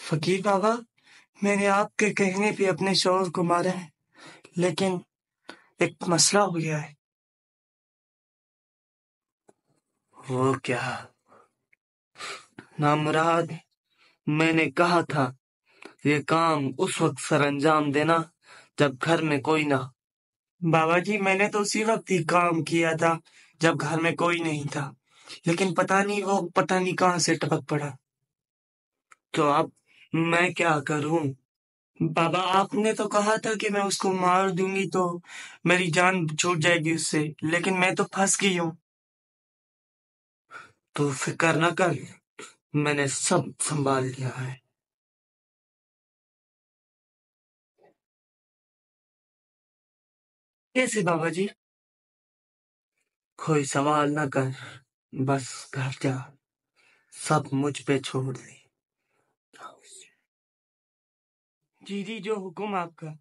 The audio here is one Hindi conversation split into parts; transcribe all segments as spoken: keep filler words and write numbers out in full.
फकीर बाबा, मैंने आपके कहने पे अपने शौहर को मारा है, लेकिन एक मसला हो गया है। वो क्या? नामुराद, मैंने कहा था ये काम उस वक्त सरअंजाम देना जब घर में कोई ना। बाबा जी, मैंने तो उसी वक्त ही काम किया था जब घर में कोई नहीं था, लेकिन पता नहीं वो पता नहीं कहां से टपक पड़ा। तो अब मैं क्या करूं? बाबा, आपने तो कहा था कि मैं उसको मार दूंगी तो मेरी जान छूट जाएगी उससे, लेकिन मैं तो फंस गई हूं। तो फिक्र न कर, मैंने सब संभाल लिया है। कैसे बाबा जी? कोई सवाल न कर, बस घर जा, सब मुझ पे छोड़ दे। जी जी, जो हुक्म आपका।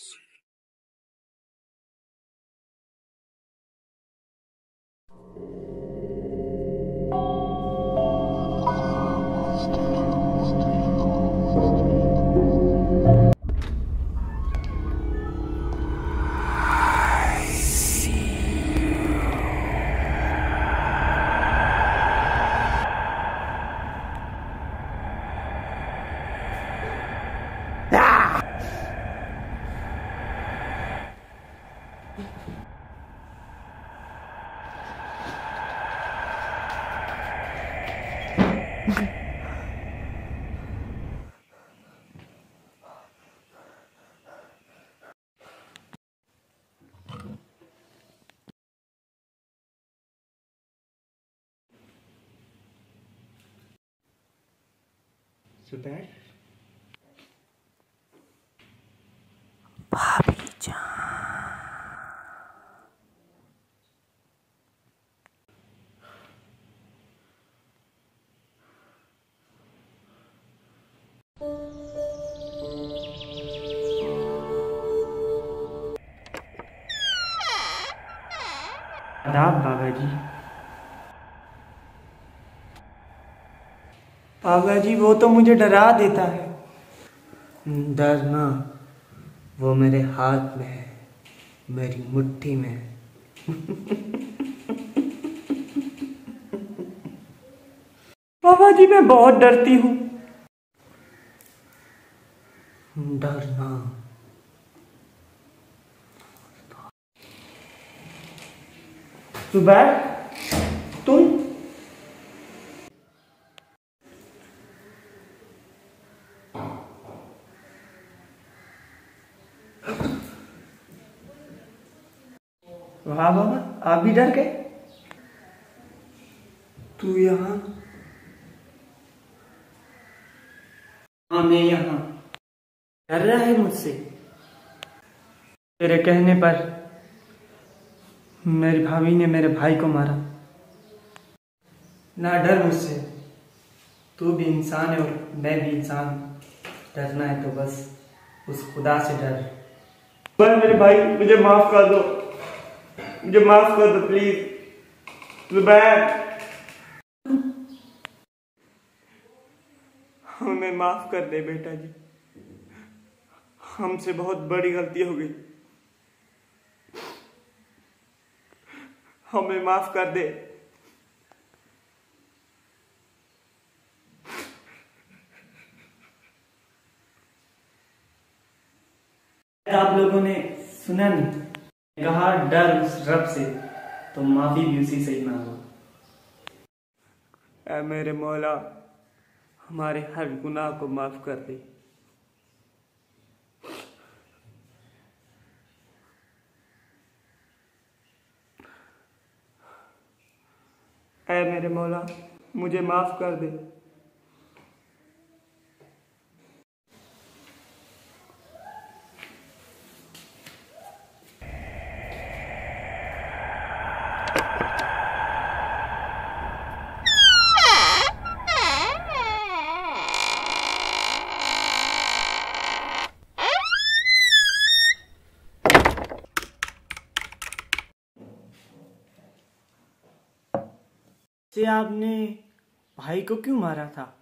सुबह भाभी जान। आदाब बाबा जी। बाबा जी, वो तो मुझे डरा देता है। डरना, वो मेरे हाथ में है, मेरी मुट्ठी में है। बाबा जी, मैं बहुत डरती हूँ। डरना। सुबह, तुम वाह बाबा, आप भी डर गए? तू यहाँ? हाँ, मैं यहाँ। डर रहा है मुझसे? तेरे कहने पर मेरी भाभी ने मेरे भाई को मारा। ना डर मुझसे, तू भी इंसान है और मैं भी इंसान। डरना है तो बस उस खुदा से डर। बस मेरे भाई, मुझे माफ कर दो, मुझे माफ कर दो प्लीज। जुबैर, हमें माफ कर दे बेटा जी, हमसे बहुत बड़ी गलती हो गई, हमें माफ कर दे। आप लोगों ने सुना नहीं, कहा डर उस रब से, तो माफी भी उसी से ही मांगो। ऐ मेरे मौला, हमारे हर गुनाह को माफ कर दे। ऐ मेरे मौला, मुझे माफ कर दे। से आपने भाई को क्यों मारा था?